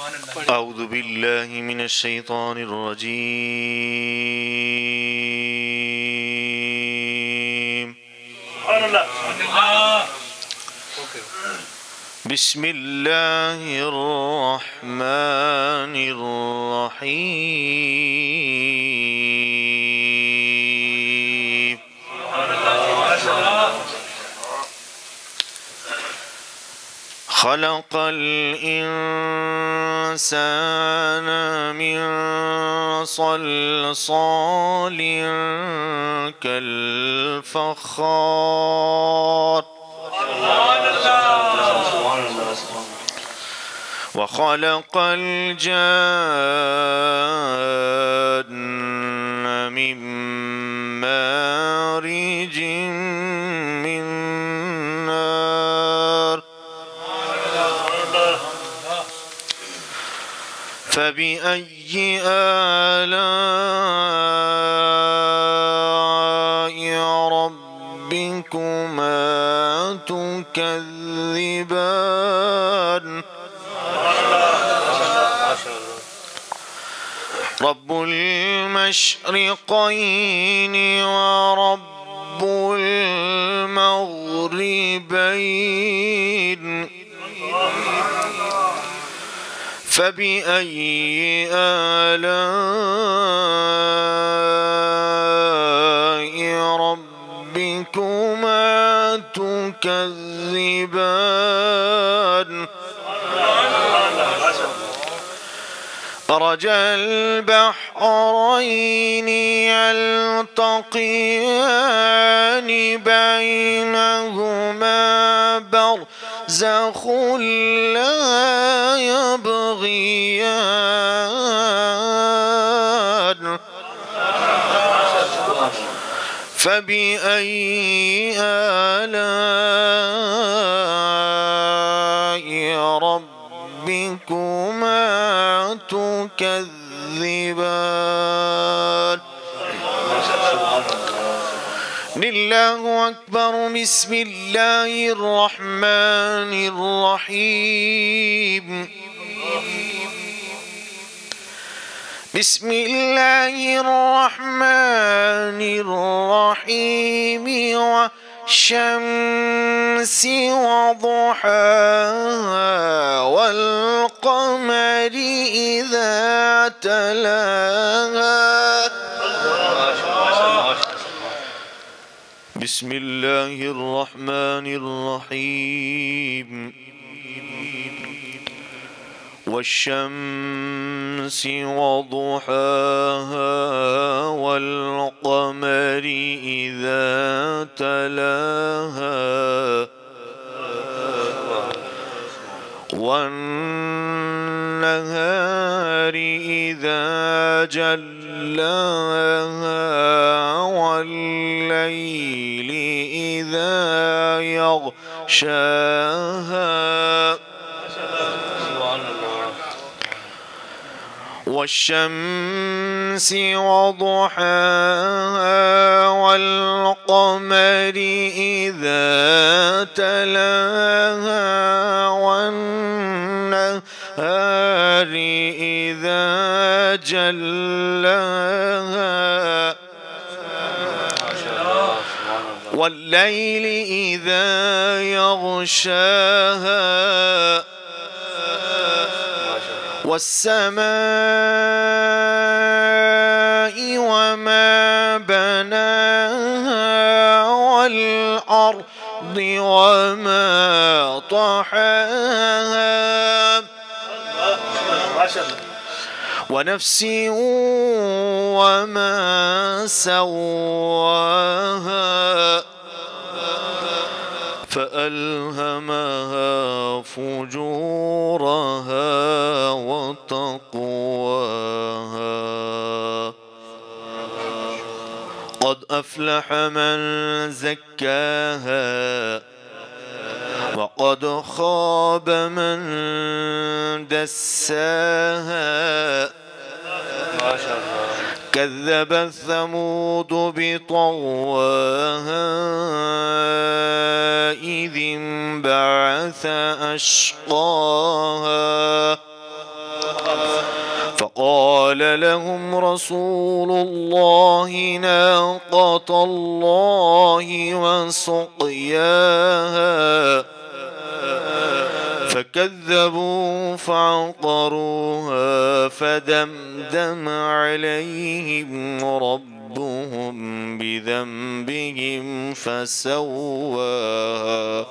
أعوذ بالله من الشيطان الرجيم. بسم الله الرحمن الرحيم. خلق الإنسان من صلصال كالفخار وخلق الجان من مارج من نار فبأي آلاء ربكما تكذبان رب المشرقين ورب المغربين فبأي آلاء ربكما تكذبان مرج البحرين يلتقيان بينهما برزخ لا يبغيان فبأي آلاء ربكما تكذبان لله أكبر. بسم الله الرحمن الرحيم. بسم الله الرحمن الرحيم والشمس وضحاها والقمر إذا تلاها. بسم الله الرحمن الرحيم. والشمس وضحاها والقمر إذا تلاها والنهار إذا جلاها والليل إذا يغشاها والشمس وضحاها والقمر إذا تلاها والنهار إذا جلاها والليل إذا يغشاها والسماء وما بناها والأرض وما طحاها ونفس وما سواها فألهمها فجورها وتقواها قد أفلح من زكاها وقد خاب من دساها كذبت ثمود بطغواها إذ انبعث أشقاها فقال لهم رسول الله ناقة الله وسقياها فكذبوا فعقروها فدمدم عليهم ربهم بذنبهم فسواها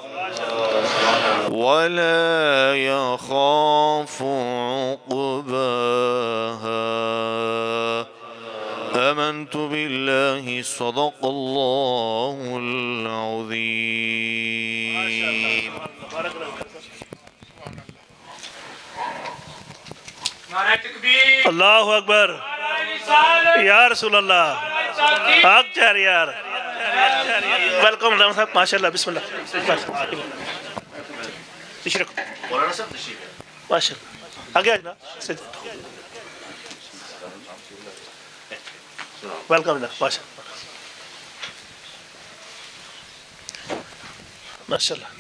ولا يخاف عقباها. آمنت بالله صدق الله العظيم. اللہ اکبر یا رسول اللہ آگ چار یار ویلکم علامہ صاحب ماشاء اللہ بسم اللہ تشریف ماشاء اللہ آگے آجنا ویلکم اللہ ماشاء اللہ ماشاء اللہ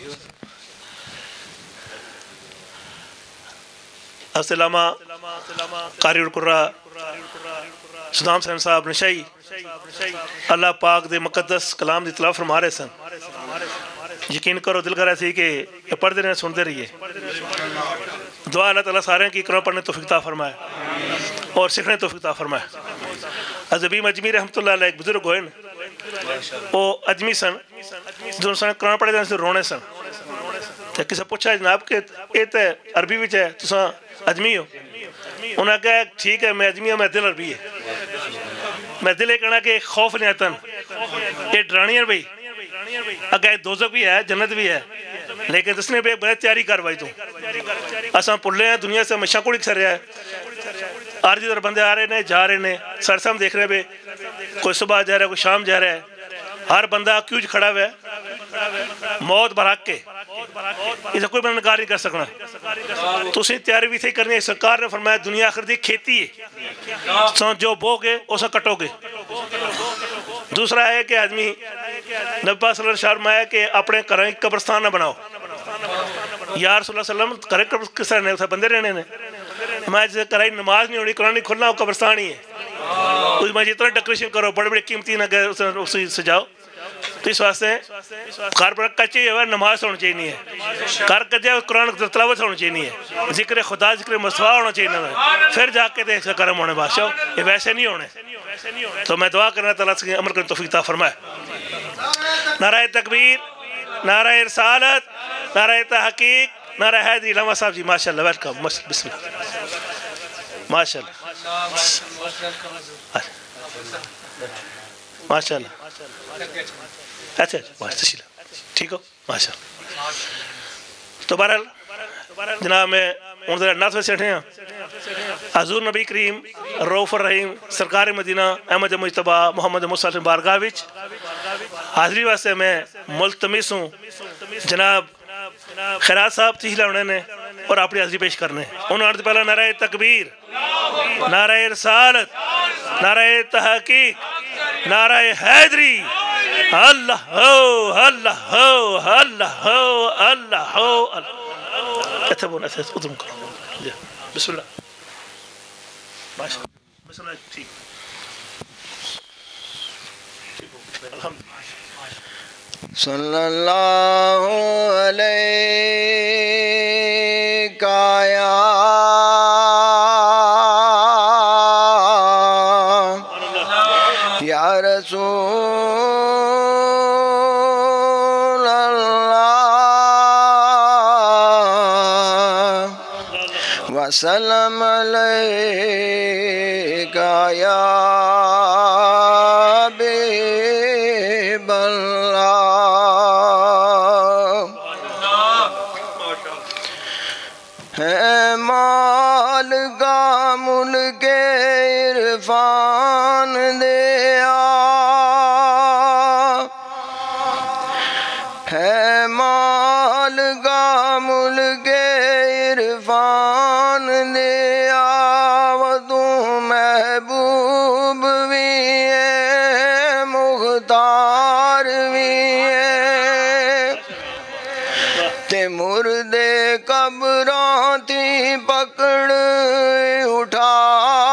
علامہ قاری القرآن صدام حسین صاحب نشائی اللہ پاک دے مقدس کلام دی تلاوت فرما رہے سن. یقین کرو دل کر رہے تھی کہ پڑھتے رہے سنتے رہیے. دعا اللہ تعالیٰ سارے کی قرآن پڑھنے توفیق عطا فرمائے اور سیکھنے توفیق عطا فرمائے. عظیم اجمی رحمۃ اللہ علیہ ایک بزرگ ہوئے وہ اجمی سن جو سن قرآن پڑھے جانے سے رونے سن. تو کسی پوچھا جناب کہ یہ تو عربی وچ ہے تساں اجمی ہو؟ انہوں نے کہا ٹھیک ہے میں اجمی ہوں میں دل عربی ہے. میں دل یہ کہنا کہ خوف نہیں آتن یہ ڈرانی ہے بھئی اگر دوزخ بھی ہے جنت بھی ہے لیکن اس نے بھی بڑے تیاری کر بھائی تو اساں پلے ہیں دنیا سے ہمیشہ کوڑی کسر رہا ہے. آرجی در بندے آ رہے ہیں جا رہے ہیں سرسم دیکھ رہے ہیں کوئی صبح جا رہا ہے کوئی شام جا رہا ہے. ہر بندہ کیوں کھڑا ہوا ہے موت برحق کے اسے کوئی بندہ انکار نہیں کر سکنا. تو اسی تیاری بھی تھی کرنی ہے. سرکار نے فرمایا دنیا آخر دی کھیتی ہے جو بو گے اسے کٹو گے. دوسرا ہے کہ آدمی نبی صلی اللہ علیہ وسلم فرمایا کہ اپنے گھریں قبرستان نہ بناؤ. یا رسول اللہ صلی اللہ علیہ وسلم کرے کس طرح نے بندے رہنے نے میں جیسے کرائی نماز نہیں ہونی قرآن نہیں کھلنا وہ قبرستان ہی ہے. میں جتنا ڈیکوریشن کرو بڑے بڑے قیمتی نہ اسے سجاؤ. تو اس واسطے گھر پر کچے ہوا نماز ہونا چاہیے ہے گھر کچے قرآن تلاوت ہونا چاہیے ہے ذکر خدا ذکر مصطفیٰ ہونا چاہیے پھر جا کے دیکھ کرم ہونے بادشاہ یہ ویسے نہیں ہونے. تو میں دعا کرنا تعالیٰ سے عمل کرنے توفیق عطا فرمائے. نعرہ تکبیر نعرہ رسالت نعرہ تحقیق نعرہ حیدری. علامہ صاحب جی ماشاء اللہ ویلکم بسم اللہ ماشاء اللہ ماشاء اللہ اچھا تشیلہ ٹھیک ہو ماشاء اللہ. تو بہرحال جناب میں انہوں نعت میں سیٹھے ہیں حضور نبی کریم رؤوف الرحیم سرکار مدینہ احمد مجتبہ محمد مصطفیٰ بارگاہ وچ حاضری واسطے میں ملتمس ہوں جناب خیرات صاحب تشیلہ انہوں نے اور اپنی حاضری پیش کرنے. انہوں نے پہلا نعرہ تکبیر نعرہ رسالت نعرہ تحقیق نعرہ حیدری اللہ ہو اللہ ہو اللہ ہو اللہ ہو. کہتے بولا سے ادھم کرو بسم اللہ بسم اللہ ٹھیک الحمدللہ. صلی اللہ علیہ یا رسول اللہ وسلم علیک یا حبیب اللہ. ہے مال کا ملک عرفان دیا ہے مال کا ملک عرفان دیا وہ تو محبوب بھی ہے مختار بھی ہے تے مردے قبراں تھی پکڑ اٹھا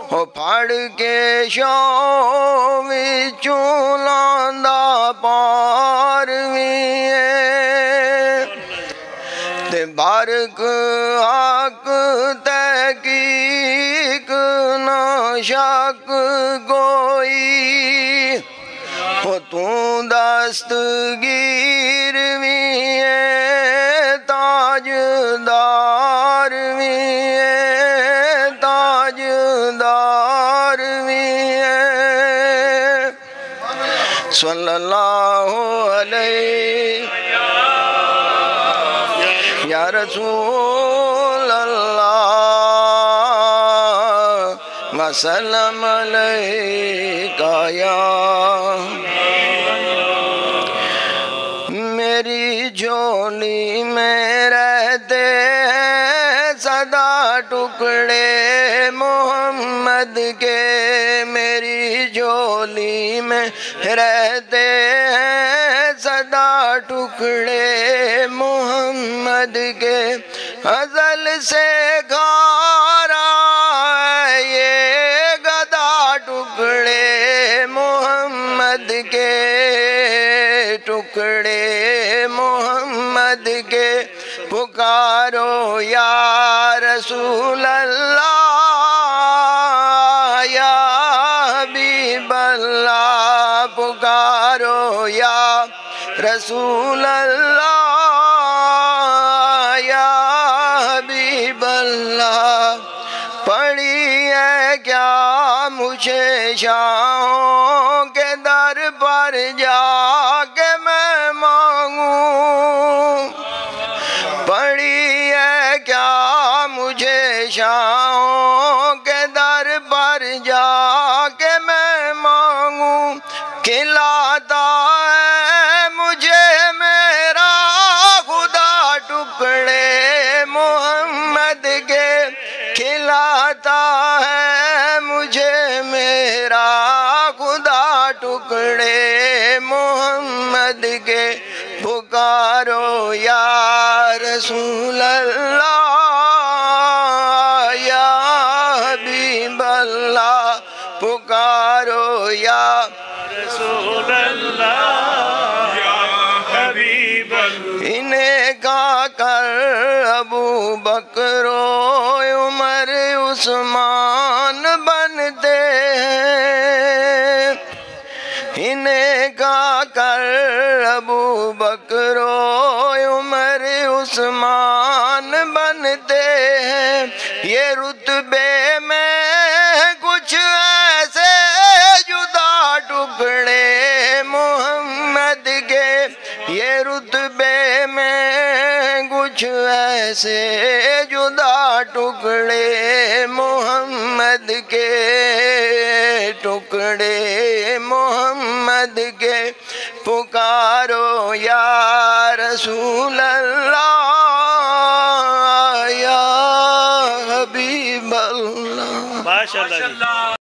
ہو پھڑ کے شوں وچوں لاندا پارویں تے بارک حق تحقیق نہ شک کوئی ہو تو دستگیر بھی ہے تاجدار بھی ہے تاجدار بھی ہے صلی اللہ علیہ یا رسول اللہ وسلم علیکہ یا میری جھولی میں رہتے ہیں صدا ٹکڑے محمد کے میری جھولی میں رہتے ہیں صدا ٹکڑے محمد کے ازل سے گھارا ہے یہ گدا ٹکڑے محمد کے ٹکڑے محمد کے پکارو یا رسول اللہ یا حبیب اللہ پکارو یا رسول اللہ یا حبیب اللہ پڑی ہے کیا مجھے شاہوں کے در پر جا کے میں مانگوں پڑی ہے کیا مجھے شاہوں کے در پر جا کے میں مانگوں کھلاتا ہے مجھے میرا خدا ٹکڑے محمد کے کھلاتا ہے مجھے میرا خدا ٹکڑے محمد کے پکارو یا رسول اللہ یا حبیب اللہ پکارو یا رسول اللہ یا حبیب اللہ انہیں کا کر ابو بکر و عمر عثمان بنتے ہیں انہیں کا کر ابو بکر و عمر عثمان بنتے ہیں یہ رتبے میں کچھ ایسے جدا ٹکڑے محمد کے یہ رتبے میں کچھ ایسے جدا ٹکڑے محمد کے ٹکڑے محمد کے پکارو یا رسول اللہ یا حبیب اللہ ماشاءاللہ